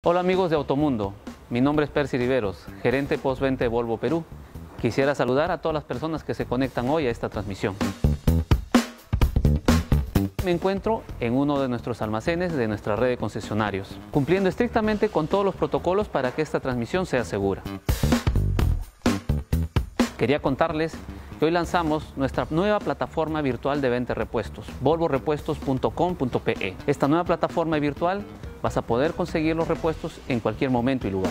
Hola amigos de Automundo, mi nombre es Percy Riveros, gerente postventa de Volvo Perú. Quisiera saludar a todas las personas que se conectan hoy a esta transmisión. Me encuentro en uno de nuestros almacenes de nuestra red de concesionarios, cumpliendo estrictamente con todos los protocolos para que esta transmisión sea segura. Quería contarles que hoy lanzamos nuestra nueva plataforma virtual de venta de repuestos, volvorepuestos.com.pe. Esta nueva plataforma virtual vas a poder conseguir los repuestos en cualquier momento y lugar.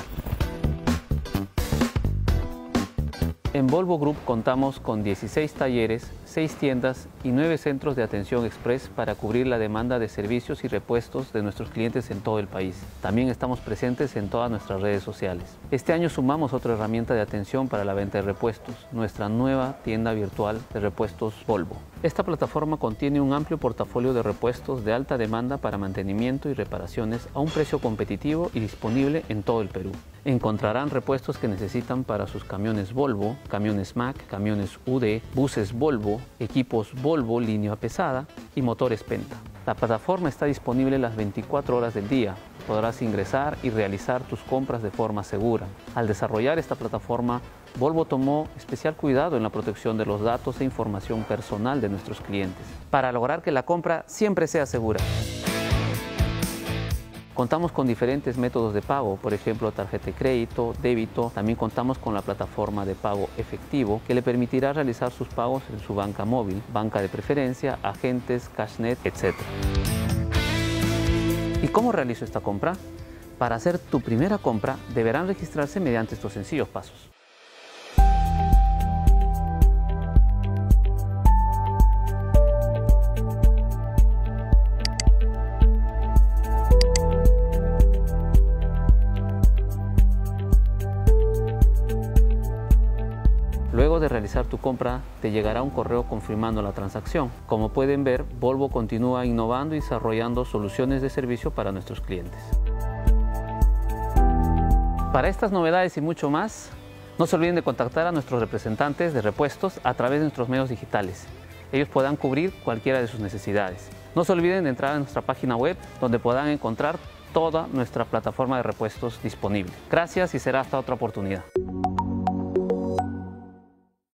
En Volvo Group contamos con 16 talleres, 6 tiendas y 9 centros de atención express para cubrir la demanda de servicios y repuestos de nuestros clientes en todo el país. También estamos presentes en todas nuestras redes sociales. Este año sumamos otra herramienta de atención para la venta de repuestos, nuestra nueva tienda virtual de repuestos Volvo. Esta plataforma contiene un amplio portafolio de repuestos de alta demanda para mantenimiento y reparaciones a un precio competitivo y disponible en todo el Perú. Encontrarán repuestos que necesitan para sus camiones Volvo, camiones Mack, camiones UD, buses Volvo, equipos Volvo línea pesada y motores Penta. La plataforma está disponible las 24 horas del día. Podrás ingresar y realizar tus compras de forma segura. Al desarrollar esta plataforma, Volvo tomó especial cuidado en la protección de los datos e información personal de nuestros clientes, para lograr que la compra siempre sea segura. Contamos con diferentes métodos de pago, por ejemplo, tarjeta de crédito, débito. También contamos con la plataforma de pago efectivo que le permitirá realizar sus pagos en su banca móvil, banca de preferencia, agentes, cashnet, etc. ¿Y cómo realizo esta compra? Para hacer tu primera compra, deberán registrarse mediante estos sencillos pasos. Luego de realizar tu compra, te llegará un correo confirmando la transacción. Como pueden ver, Volvo continúa innovando y desarrollando soluciones de servicio para nuestros clientes. Para estas novedades y mucho más, no se olviden de contactar a nuestros representantes de repuestos a través de nuestros medios digitales. Ellos podrán cubrir cualquiera de sus necesidades. No se olviden de entrar a nuestra página web, donde podrán encontrar toda nuestra plataforma de repuestos disponible. Gracias y será hasta otra oportunidad.